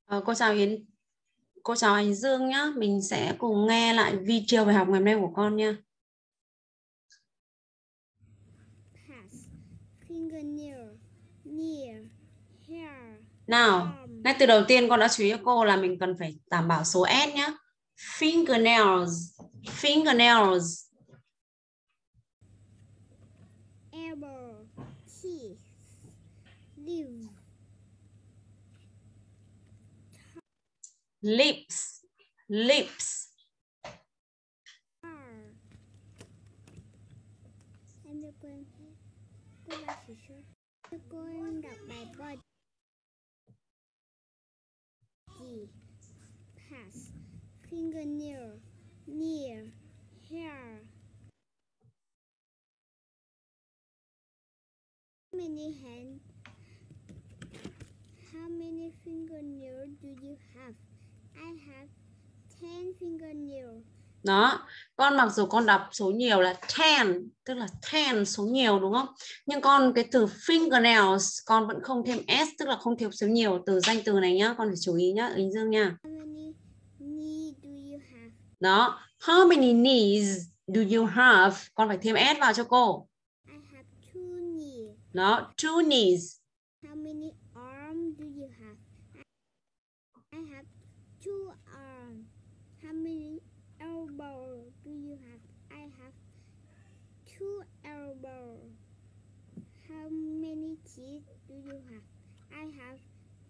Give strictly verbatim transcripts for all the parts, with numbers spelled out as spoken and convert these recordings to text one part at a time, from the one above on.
Ờ, cô chào Yến, cô chào anh Dương nhá. Mình sẽ cùng nghe lại video bài học ngày hôm nay của con nha. Pass, fingernail, near, hair. Nào, ngay từ đầu tiên con đã chú ý cho cô là mình cần phải đảm bảo số S nhá. Fingernails, fingernails, Elbow, teeth, live, lips, lips. car. Em cho cô em thấy cô ba chỉ số cho cô em đọc bài body. Pass, fingernail, near, hair. How many hands? How many fingernails do you have? I have ten fingernails. Đó, con mặc dù con đọc số nhiều là ten, tức là ten số nhiều đúng không? Nhưng con cái từ fingernails con vẫn không thêm S, tức là không thêm số nhiều từ danh từ này nhá, con phải chú ý nhá, Yến Dương nha. How many knees do you have? Đó, how many knees do you have? Con phải thêm S vào cho cô. I have two knees. Đó, two knees. How many arms do you have? I have two arms. How many elbows do you have? I have two elbows. How many teeth do you have? I have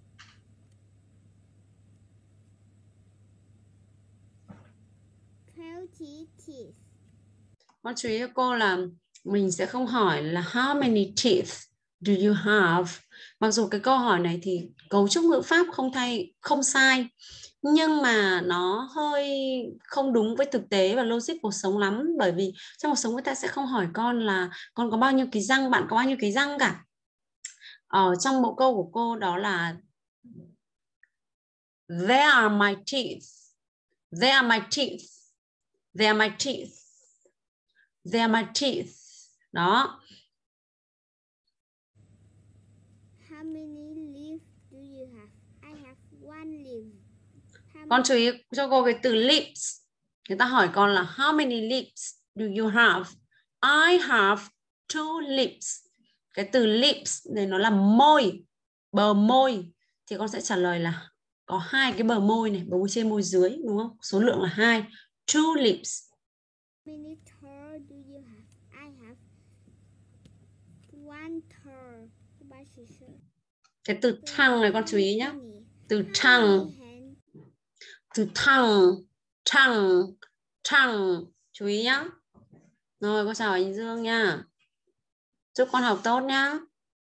twenty teeth. Con chú ý cho cô là mình sẽ không hỏi là how many teeth do you have. Mặc dù cái câu hỏi này thì cấu trúc ngữ pháp không thay không sai, nhưng mà nó hơi không đúng với thực tế và logic cuộc sống lắm, bởi vì trong cuộc sống người ta sẽ không hỏi con là con có bao nhiêu cái răng, bạn có bao nhiêu cái răng cả. Ở trong bộ câu của cô đó là There are my teeth. There are my teeth. There are my teeth. There are my teeth. Đó. How many leaves do you have? I have one leaf. How Con chú ý cho cô cái từ lips. Người ta hỏi con là how many lips do you have? I have two lips. Cái từ lips này nó là môi, bờ môi. Thì con sẽ trả lời là có hai cái bờ môi này, bờ môi trên môi dưới, đúng không? Số lượng là hai. Two lips. How many toes do you have? I have one toe. Cái từ tongue này con chú ý nhé. Từ tongue. Từ tongue. Tongue. Tongue. Chú ý nhá. Rồi, cô chào anh Dương nha. Chúc con học tốt nhá.